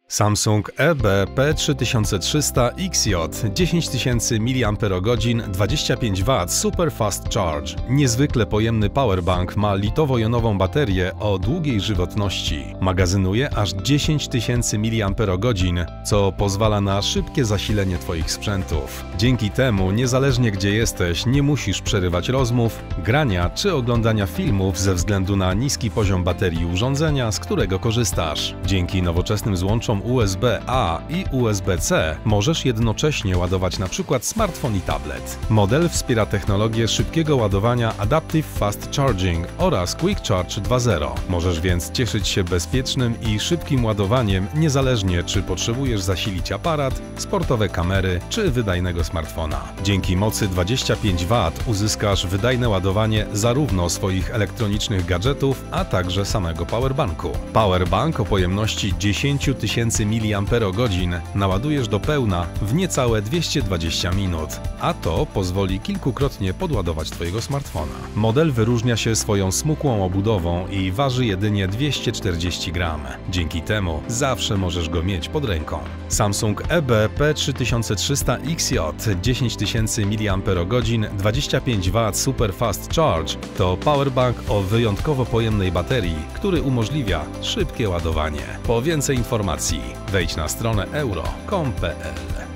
Samsung EB-P3300 XJ 10000 mAh 25 W Super Fast Charge. Niezwykle pojemny powerbank ma litowo-jonową baterię o długiej żywotności. Magazynuje aż 10 000 mAh, co pozwala na szybkie zasilenie Twoich sprzętów. Dzięki temu, niezależnie gdzie jesteś, nie musisz przerywać rozmów, grania czy oglądania filmów ze względu na niski poziom baterii urządzenia, z którego korzystasz. Dzięki nowoczesnym złączom USB-A i USB-C możesz jednocześnie ładować np. smartfon i tablet. Model wspiera technologię szybkiego ładowania Adaptive Fast Charging oraz Quick Charge 2.0. Możesz więc cieszyć się bezpiecznym i szybkim ładowaniem, niezależnie czy potrzebujesz zasilić aparat, sportowe kamery czy wydajnego smartfona. Dzięki mocy 25 W uzyskasz wydajne ładowanie zarówno swoich elektronicznych gadżetów, a także samego powerbanku. Powerbank o pojemności 10 000 mAh naładujesz do pełna w niecałe 220 minut, a to pozwoli kilkukrotnie podładować Twojego smartfona. Model wyróżnia się swoją smukłą obudową i waży jedynie 240 gram. Dzięki temu zawsze możesz go mieć pod ręką. Samsung EB-P3300 XJ 10 000 mAh 25 W Super Fast Charge to powerbank o wyjątkowo pojemnej baterii, który umożliwia szybkie ładowanie. Po więcej informacji wejdź na stronę euro.com.pl.